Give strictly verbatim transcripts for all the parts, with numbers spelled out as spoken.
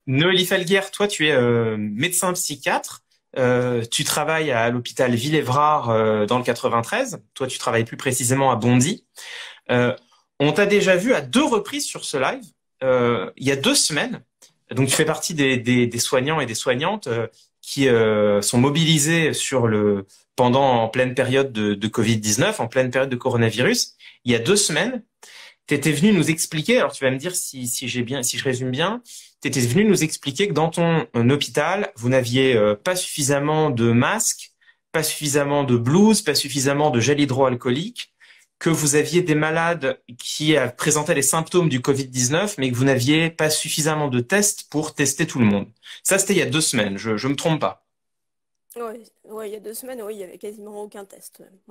Noélie Falguer, toi, tu es euh, médecin psychiatre. Euh, tu travailles à l'hôpital Villévrard euh, dans le quatre-vingt-treize. Toi, tu travailles plus précisément à Bondy. Euh, on t'a déjà vu à deux reprises sur ce live, euh, il y a deux semaines. Donc, tu fais partie des, des, des soignants et des soignantes euh, qui euh, sont mobilisés sur le pendant en pleine période de, de covid dix-neuf, en pleine période de coronavirus. Il y a deux semaines, tu étais venu nous expliquer, alors tu vas me dire si, si j'ai bien, si je résume bien, tu étais venu nous expliquer que dans ton euh, hôpital, vous n'aviez euh, pas suffisamment de masques, pas suffisamment de blouses, pas suffisamment de gel hydroalcoolique, que vous aviez des malades qui euh, présentaient les symptômes du covid dix-neuf, mais que vous n'aviez pas suffisamment de tests pour tester tout le monde. Ça, c'était il y a deux semaines, je, je me trompe pas. Ouais, ouais, il y a deux semaines, oui, il y avait quasiment aucun test. Ouais.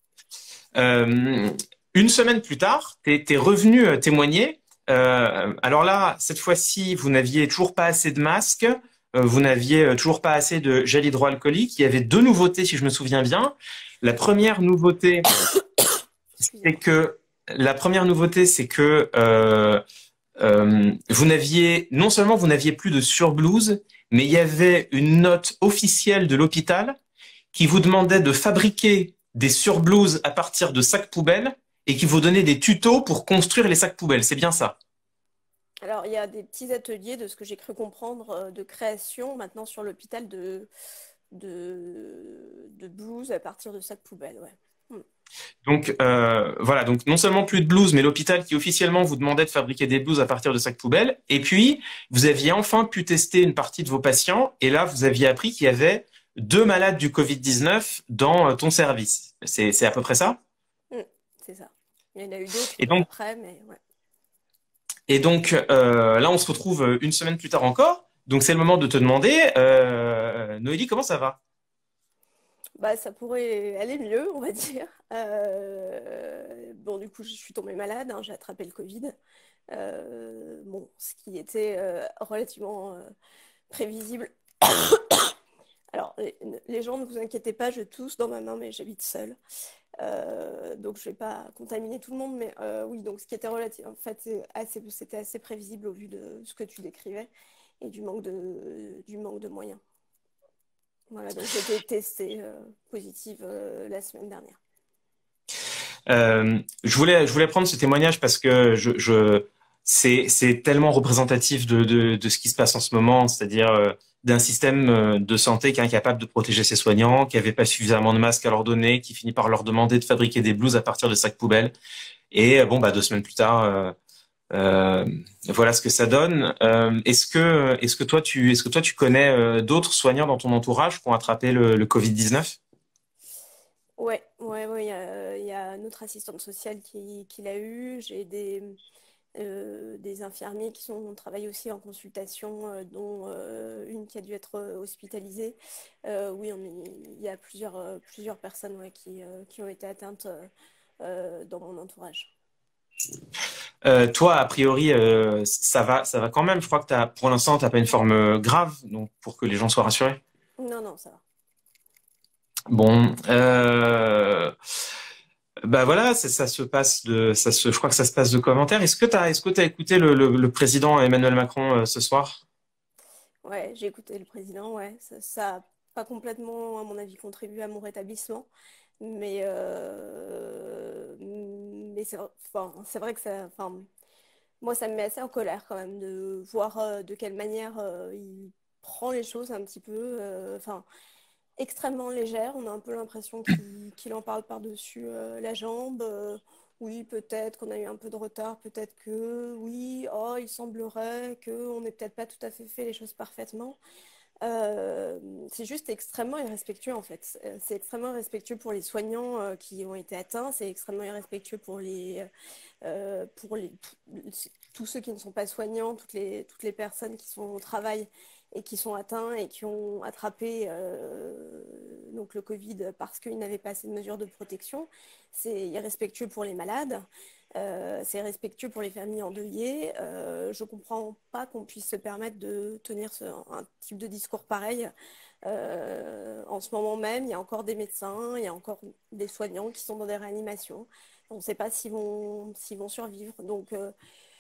Euh, une semaine plus tard, tu es revenu euh, témoigner. Euh, alors là, cette fois-ci, vous n'aviez toujours pas assez de masques, euh, vous n'aviez euh, toujours pas assez de gel hydroalcoolique. Il y avait deux nouveautés, si je me souviens bien. La première nouveauté, c'est Excusez-moi. que la première nouveauté, c'est que euh, euh, vous n'aviez non seulement vous n'aviez plus de surblouse, mais il y avait une note officielle de l'hôpital qui vous demandait de fabriquer des surblouses à partir de sacs poubelles et qui vous donnait des tutos pour construire les sacs poubelles. C'est bien ça? Alors, il y a des petits ateliers, de ce que j'ai cru comprendre, euh, de création maintenant sur l'hôpital de, de, de blouses à partir de sacs poubelles. Ouais. Hmm. Donc euh, voilà, donc non seulement plus de blouses, mais l'hôpital qui officiellement vous demandait de fabriquer des blouses à partir de sacs poubelles. Et puis, vous aviez enfin pu tester une partie de vos patients. Et là, vous aviez appris qu'il y avait deux malades du covid dix-neuf dans euh, ton service. C'est, c'est à peu près ça? Hmm, c'est ça. Il y en a eu d'autres Et euh, donc, après, mais ouais. Et donc euh, là, on se retrouve euh, une semaine plus tard encore. Donc c'est le moment de te demander, euh, Noélie, comment ça va? Bah, ça pourrait aller mieux, on va dire. Euh, Bon, du coup, je suis tombée malade, hein, j'ai attrapé le Covid. Euh, Bon, ce qui était euh, relativement euh, prévisible. Alors, les, les gens, ne vous inquiétez pas, je tousse dans ma main, mais j'habite seule. Euh, donc, je ne vais pas contaminer tout le monde. Mais euh, oui, donc ce qui était relatif, en fait, c'est assez, c'était assez prévisible au vu de ce que tu décrivais et du manque de, du manque de moyens. Voilà, donc j'ai été testée euh, positive euh, la semaine dernière. Euh, je voulais, je voulais prendre ce témoignage parce que je, je, c'est, c'est tellement représentatif de, de, de ce qui se passe en ce moment, c'est-à-dire euh, d'un système euh, de santé qui est incapable de protéger ses soignants, qui avait pas suffisamment de masques à leur donner, qui finit par leur demander de fabriquer des blouses à partir de sacs poubelles. Et euh, bon, bah deux semaines plus tard, euh, euh, voilà ce que ça donne. Euh, est-ce que, est-ce que toi tu, est-ce que toi tu connais euh, d'autres soignants dans ton entourage qui ont attrapé le, le covid dix-neuf? Ouais, ouais, ouais, il y a, il y a notre assistante sociale qui, qui l'a eu. J'ai des, euh, des infirmiers qui sont, travaillent aussi en consultation, euh, dont euh, une qui a dû être euh, hospitalisée. Euh, oui, on est- il y a plusieurs, euh, plusieurs personnes ouais, qui, euh, qui ont été atteintes euh, euh, dans mon entourage. Euh, toi, a priori, euh, ça va, ça va quand même. Je crois que t'as, pour l'instant, t'as pas une forme euh, grave, donc pour que les gens soient rassurés. Non, non, ça va. Bon, euh, bah voilà, ça, ça se passe de, ça se, je crois que ça se passe de commentaires. Est-ce que t'as, est-ce que t'as écouté le, le, le président Emmanuel Macron euh, ce soir? Ouais, j'ai écouté le président, ouais. Ça, ça a pas complètement, à mon avis, contribué à mon rétablissement. Mais, euh, mais c'est enfin, c'est vrai que ça, enfin, moi, ça me met assez en colère quand même de voir euh, de quelle manière euh, il prend les choses un petit peu, euh, enfin, extrêmement légère. On a un peu l'impression qu'il qu'il en parle par-dessus euh, la jambe. Euh, oui, peut-être qu'on a eu un peu de retard, peut-être que oui, oh, il semblerait qu'on n'ait peut-être pas tout à fait fait les choses parfaitement. Euh, c'est juste extrêmement irrespectueux en fait. Euh, C'est extrêmement irrespectueux pour les soignants euh, qui ont été atteints, c'est extrêmement irrespectueux pour les, euh, pour les, tous ceux qui ne sont pas soignants, toutes les, toutes les personnes qui sont au travail et qui sont atteints et qui ont attrapé euh, donc le Covid parce qu'ils n'avaient pas assez de mesures de protection. C'est irrespectueux pour les malades. Euh, c'est respectueux pour les familles endeuillées. Euh, je ne comprends pas qu'on puisse se permettre de tenir ce- un type de discours pareil. Euh, en ce moment même, il y a encore des médecins, il y a encore des soignants qui sont dans des réanimations. On ne sait pas s'ils vont, s'ils vont survivre. Donc, euh,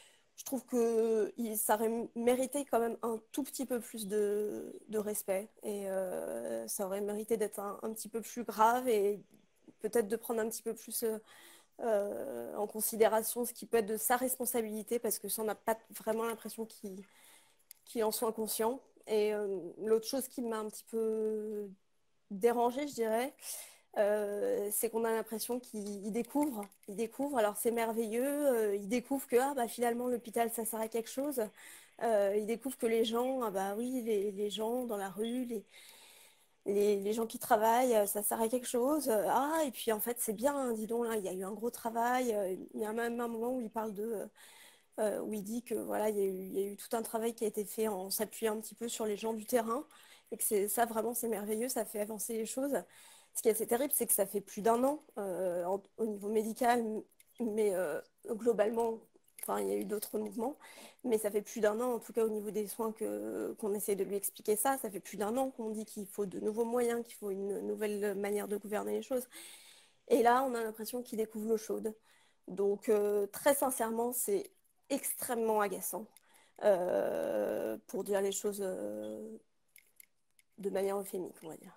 je trouve que il, ça aurait mérité quand même un tout petit peu plus de, de respect et euh, ça aurait mérité d'être un, un petit peu plus grave et peut-être de prendre un petit peu plus euh, euh, en considération ce qui peut être de sa responsabilité parce que ça, on n'a pas vraiment l'impression qu'il qu'il en soit conscient. Et euh, l'autre chose qui m'a un petit peu dérangée, je dirais, euh, c'est qu'on a l'impression qu'il découvre. Il découvre, alors c'est merveilleux, euh, il découvre que ah, bah, finalement l'hôpital ça sert à quelque chose. Euh, il découvre que les gens, ah, bah oui, les, les gens dans la rue, les, les, les gens qui travaillent, euh, ça sert à quelque chose. Euh, Ah, et puis en fait c'est bien, hein, dis donc, là, il y a eu un gros travail. Euh, Il y a même un moment où il parle de, euh, euh, où il dit que voilà, il y a eu, il y a eu tout un travail qui a été fait en s'appuyant un petit peu sur les gens du terrain et que c'est ça vraiment c'est merveilleux, ça fait avancer les choses. Ce qui est assez terrible, c'est que ça fait plus d'un an euh, en- au niveau médical, mais euh, globalement, enfin il y a eu d'autres mouvements, mais ça fait plus d'un an, en tout cas au niveau des soins que qu'on essaie de lui expliquer ça, ça fait plus d'un an qu'on dit qu'il faut de nouveaux moyens, qu'il faut une nouvelle manière de gouverner les choses. Et là, on a l'impression qu'il découvre l'eau chaude. Donc, euh, très sincèrement, c'est extrêmement agaçant, euh, pour dire les choses euh, de manière euphémique, on va dire.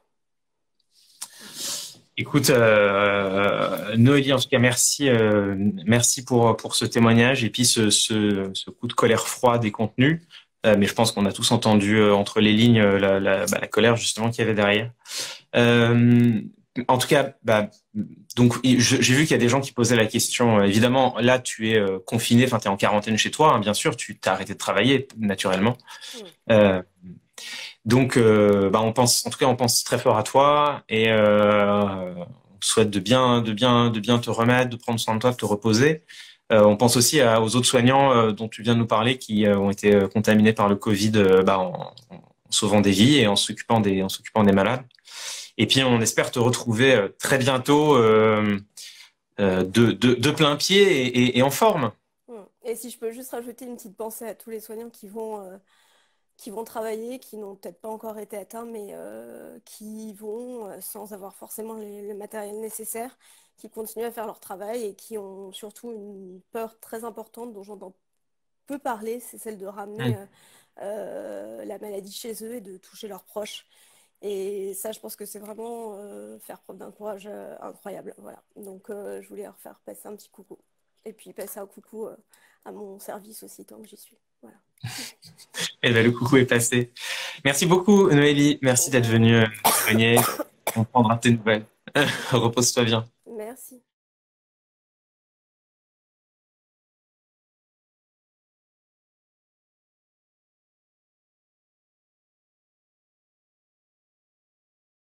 Écoute, euh, Noélie, en tout cas, merci, euh, merci pour pour ce témoignage et puis ce ce, ce coup de colère froid des contenus. Euh, mais je pense qu'on a tous entendu euh, entre les lignes euh, la la, bah, la colère justement qu'il y avait derrière. Euh, En tout cas, bah, donc je- j'ai vu qu'il y a des gens qui posaient la question. euh, Évidemment, là, tu es euh, confiné, enfin, tu es en quarantaine chez toi, hein, bien sûr, tu t'as arrêté de travailler naturellement. Mm. Euh, donc, euh, bah, on pense, en tout cas, on pense très fort à toi et euh, on souhaite de bien, de bien, de bien te remettre, de prendre soin de toi, de te reposer. Euh, on pense aussi à- aux autres soignants euh, dont tu viens de nous parler qui euh, ont été euh, contaminés par le Covid, euh, bah, en, en sauvant des vies et en s'occupant des, en s'occupant des malades. Et puis, on espère te retrouver euh, très bientôt euh, euh, de, de, de plein pied et, et, et en forme. Mm. Et si je peux juste rajouter une petite pensée à tous les soignants qui vont, euh, qui vont travailler, qui n'ont peut-être pas encore été atteints, mais euh, qui vont euh, sans avoir forcément les- le matériel nécessaire, qui continuent à faire leur travail et qui ont surtout une peur très importante dont j'entends peu parler, c'est celle de ramener Mm. euh, euh, la maladie chez eux et de toucher leurs proches. Et ça, je pense que c'est vraiment euh, faire preuve d'un courage euh, incroyable. Voilà. Donc, euh, je voulais leur faire passer un petit coucou. Et puis passer un coucou euh, à mon service aussi, tant que j'y suis. Voilà. Et ben, le coucou est passé. Merci beaucoup, Noélie. Merci De d'être rien. venue euh, témoigner. On prendra tes nouvelles. Repose-toi bien.